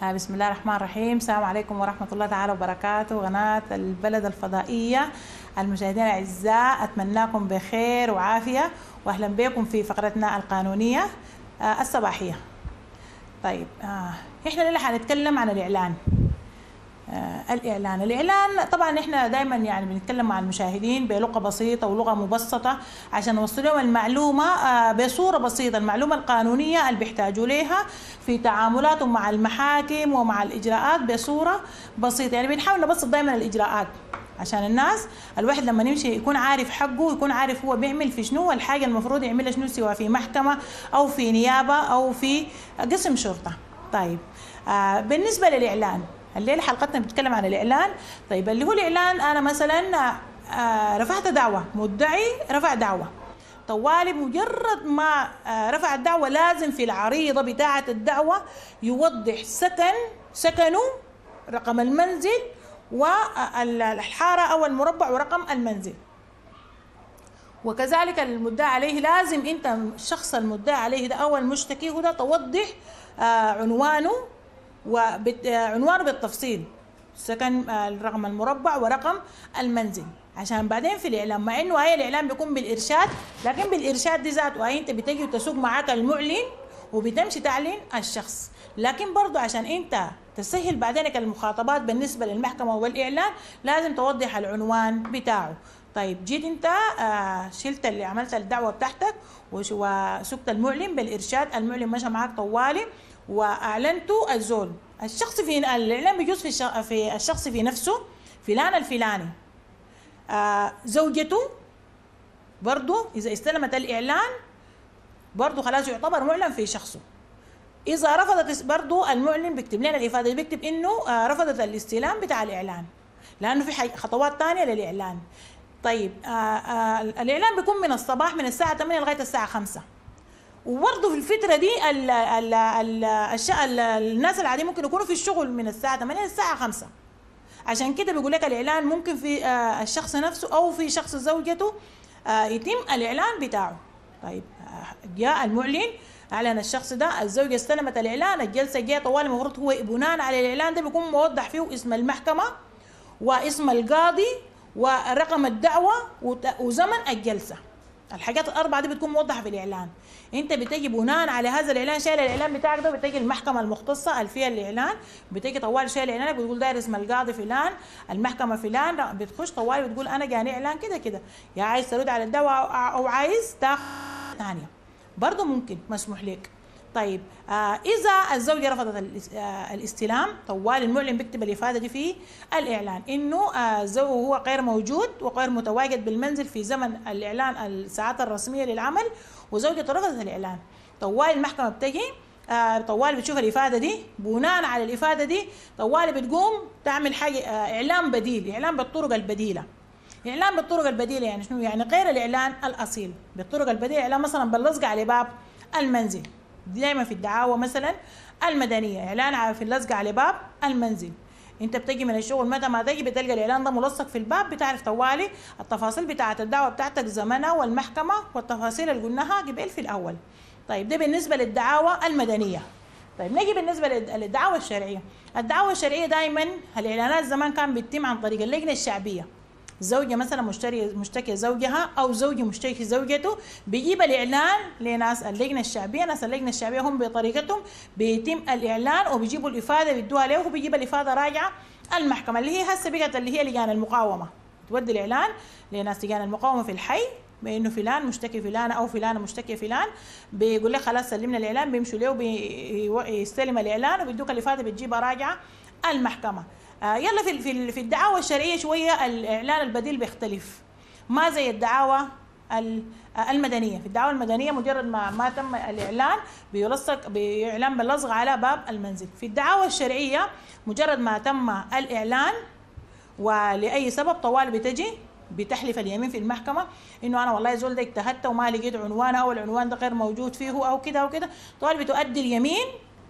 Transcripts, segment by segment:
بسم الله الرحمن الرحيم. السلام عليكم ورحمة الله تعالى وبركاته. قناة البلد الفضائية، المشاهدين الأعزاء، أتمنىكم بخير وعافية، وأهلا بكم في فقرتنا القانونية الصباحية. طيب إحنا الليلة حنتكلم عن الإعلان. الإعلان طبعا إحنا دائما يعني بنتكلم مع المشاهدين بلغة بسيطة ولغة مبسطة عشان نوصل لهم المعلومة بصورة بسيطة، المعلومة القانونية اللي بيحتاجوا لها في تعاملاتهم مع المحاكم ومع الإجراءات بصورة بسيطة. يعني بنحاول نبسط دائما الإجراءات عشان الناس، الواحد لما يمشي يكون عارف حقه، يكون عارف هو بيعمل في شنو، الحاجة المفروض يعملها شنو، سواء في محكمة أو في نيابة أو في قسم شرطة. طيب بالنسبة للإعلان، الليلة حلقتنا بتتكلم عن الإعلان. طيب اللي هو الإعلان، أنا مثلا رفعت دعوة، مدعي رفع دعوة، طوالي مجرد ما رفع الدعوة لازم في العريضة بتاعة الدعوة يوضح سكنه، رقم المنزل والحارة أو المربع ورقم المنزل. وكذلك المدعى عليه لازم أنت الشخص المدعى عليه ده أو المشتكي هو ده توضح عنوانه وعنوانه بالتفصيل، سكن، رقم المربع ورقم المنزل، عشان بعدين في الإعلان، مع إنه هاي الإعلان بيكون بالإرشاد، لكن بالإرشاد دي ذاته هاي أنت بتجي وتسوق معاك المعلن وبتمشي تعلن الشخص، لكن برضو عشان أنت تسهل بعدين المخاطبات بالنسبة للمحكمة والإعلان لازم توضح العنوان بتاعه. طيب جيت أنت شلت اللي عملت الدعوة بتاعتك وسكت المعلن بالإرشاد، المعلن مشى معاك طوالي واعلنتوا الزول، الشخص في الاعلان بيجوز في الشخص في نفسه فلان الفلاني، زوجته برضو اذا استلمت الاعلان برضو خلاص يعتبر معلن في شخصه. اذا رفضت برضو المعلن بيكتب لنا الافاده، بيكتب انه رفضت الاستلام بتاع الاعلان، لانه في خطوات ثانيه للاعلان. طيب الاعلان بيكون من الصباح من الساعه 8 لغايه الساعه 5، وبرضه في الفترة دي الناس العاديين ممكن يكونوا في الشغل من الساعة 8 للساعة 5، عشان كده بيقول لك الإعلان ممكن في الشخص نفسه أو في شخص زوجته يتم الإعلان بتاعه. طيب جاء المعلن أعلن الشخص ده، الزوجة استلمت الإعلان، الجلسة جاء طوال، المفروض هو بناء على الإعلان ده بيكون موضح فيه اسم المحكمة واسم القاضي ورقم الدعوة وزمن الجلسة. الحاجات الأربعة دي بتكون موضحة في الإعلان. أنت بتجي بناء على هذا الإعلان، شايل الإعلان بتاعك ده، بتجي المحكمة المختصة اللي فيها الإعلان، بتجي طوال شايل إعلانك، بتقول داير اسم القاضي فلان، المحكمة فلان، بتخش طوال بتقول أنا جاني إعلان كده كده، يا عايز ترد على الدعوة أو عايز تاخذ ثانية برضه ممكن، مسموح لك. طيب إذا الزوجة رفضت الاستلام، طوال المعلن بيكتب الإفادة دي في الإعلان إنه الزوج هو غير موجود وغير متواجد بالمنزل في زمن الإعلان الساعات الرسمية للعمل، وزوجته رفضت الإعلان. طوال المحكمة بتجي طوال بتشوف الإفادة دي، بناء على الإفادة دي طوال بتقوم تعمل حاجة إعلان بديل، إعلان بالطرق البديلة. إعلان بالطرق البديلة يعني شنو؟ يعني غير الإعلان الأصيل، بالطرق البديلة إعلان مثلا باللصق على باب المنزل، دائما في الدعاوى مثلا المدنيه اعلان في اللزقه على باب المنزل. انت بتجي من الشغل متى ما تجي بتلقى الاعلان ده ملصق في الباب، بتعرف طوالي التفاصيل بتاعه الدعوه بتاعتك، زمنها والمحكمه والتفاصيل اللي قلناها قبل في الاول. طيب ده بالنسبه للدعاوى المدنيه. طيب نجي بالنسبه للدعاوى الشرعيه. الدعاوى الشرعيه دائما الاعلانات زمان كان بيتم عن طريق اللجنه الشعبيه، زوجة مثلا مشتكية زوجها أو زوجي مشتكي زوجته، بيجيب الإعلان لناس اللجنة الشعبية، ناس اللجنة الشعبية هم بطريقتهم بيتم الإعلان وبيجيبوا الإفادة بيدوها له، وبيجيب الإفادة راجعة المحكمة اللي هي هسه بقت اللي هي لجان المقاومة، تودي الإعلان لناس لجان المقاومة في الحي بأنه فلان مشتكي فلان أو فلانة مشتكي فلان، بيقول لك خلاص سلمنا الإعلان، بيمشوا له بيستلم الإعلان وبيدوك الإفادة بتجيبها راجعة المحكمة. يلا في الدعاوى الشرعيه شويه الاعلان البديل بيختلف، ما زي الدعاوى المدنيه. في الدعاوى المدنيه مجرد ما تم الاعلان بإعلان باللصق على باب المنزل. في الدعاوى الشرعيه مجرد ما تم الاعلان ولاي سبب طوال بتجي بتحلف اليمين في المحكمه انه انا والله زول ده اجتهدت وما لقيت عنوان او العنوان ده غير موجود فيه او كده او كده، طوال بتؤدي اليمين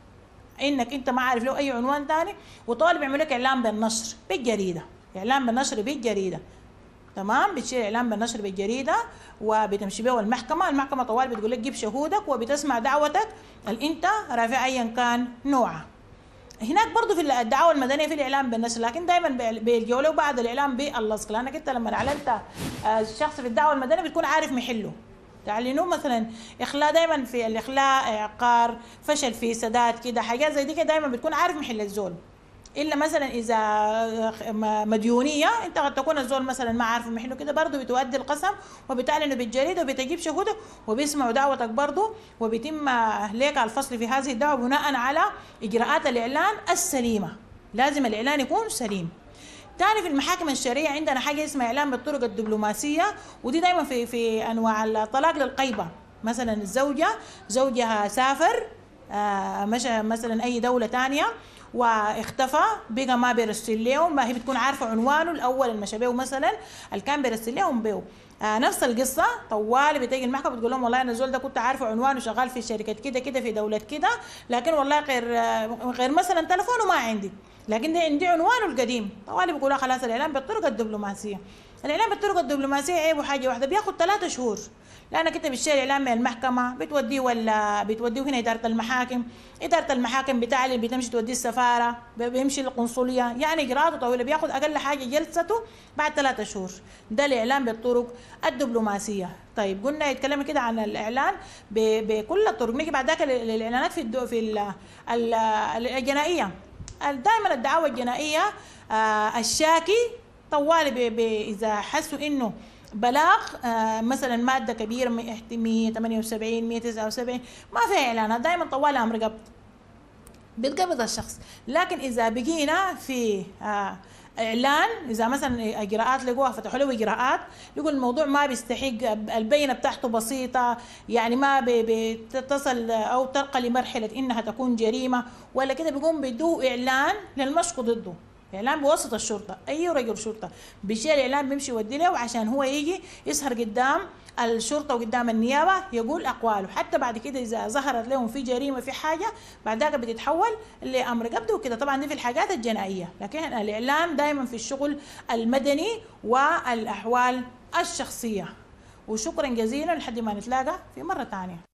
انك انت ما عارف له اي عنوان ثاني، وطالب بيعمل لك اعلان بالنشر بالجريده، اعلان بالنشر بالجريده، تمام، بتشيل اعلان بالنشر بالجريده وبتمشي بيه المحكمه، المحكمه طوال بتقول لك جيب شهودك وبتسمع دعوتك اللي انت رافع ايا كان نوعها. هناك برضو في الدعاوى المدنيه في الاعلام بالنشر، لكن دائما بيلجوا له بعد الاعلام باللصق، لانك انت لما اعلنت الشخص في الدعوى المدنيه بتكون عارف محله. تعلنوه مثلا اخلاء، دائما في الاخلاء اعقار، فشل في سداد، كده حاجات زي دي كده دائما بتكون عارف محل الزول. الا مثلا اذا مديونيه انت قد تكون الزول مثلا ما عارف محله، كده برضه بتؤدي القسم وبتعلنه بالجريده وبتجيب شهوده وبيسمعوا دعوتك برضه، وبيتم ليك الفصل في هذه الدعوه بناء على اجراءات الاعلان السليمه. لازم الاعلان يكون سليم. تاني في المحاكم الشرعيه عندنا حاجه اسمها اعلان بالطرق الدبلوماسيه، ودي دايما في انواع الطلاق للغيبه. مثلا الزوجه زوجها سافر مشى مثلا اي دوله تانية واختفى، بقى ما بيرسل لهم، ما هي بتكون عارفه عنوانه الاول المشى بيه مثلا اللي كان بيرسل لهم بيه. نفس القصه طوالي بتيجي المحكمه بتقول لهم والله انا الزول ده كنت عارفه عنوانه شغال في شركه كده كده في دوله كده، لكن والله غير مثلا تلفونه ما عندي، لكن ده عندي عنوانه القديم. طوالي بيقولوا خلاص الاعلان بالطرق الدبلوماسيه. الاعلان بالطرق الدبلوماسيه عيبه حاجه واحده، بياخد 3 شهور، لانك انت بتشتري اعلان من المحكمه بتوديه ولا بتوديه هنا اداره المحاكم، اداره المحاكم بتعلن بتمشي توديه السفاره، بيمشي القنصليه، يعني اجراءاته طويله، بياخد اقل حاجه جلسته بعد 3 شهور. ده الاعلان بالطرق الدبلوماسيه. طيب قلنا يتكلم كده عن الاعلان بكل الطرق. نيجي بعد ذاك الاعلانات في الجنائيه. دائما الدعاوى الجنائيه الشاكي طوالي اذا حسوا انه بلاغ مثلا ماده كبيره 178 179 ما فيها اعلانات، دائما طوالي امر قبض بتقبض الشخص. لكن اذا بقينا في اعلان، اذا مثلا اجراءات لقوها فتحوا له اجراءات، يقول الموضوع ما بيستحق، البينه بتاعته بسيطه، يعني ما بتصل او ترقى لمرحله انها تكون جريمه ولا كده، بيقوم بدو اعلان للمشق ضده، اعلان بواسطه الشرطه. اي رجل شرطه بيشيل الاعلان بيمشي يودي له عشان هو يجي يسهر قدام الشرطه وقدام النيابه يقول اقواله، حتى بعد كده اذا ظهرت لهم في جريمه في حاجه بعد ذاك بتتحول لامر قبض وكده. طبعا دي في الحاجات الجنائيه، لكن الاعلان دائما في الشغل المدني والاحوال الشخصيه. وشكرا جزيلا لحد ما نتلاقى في مره ثانيه.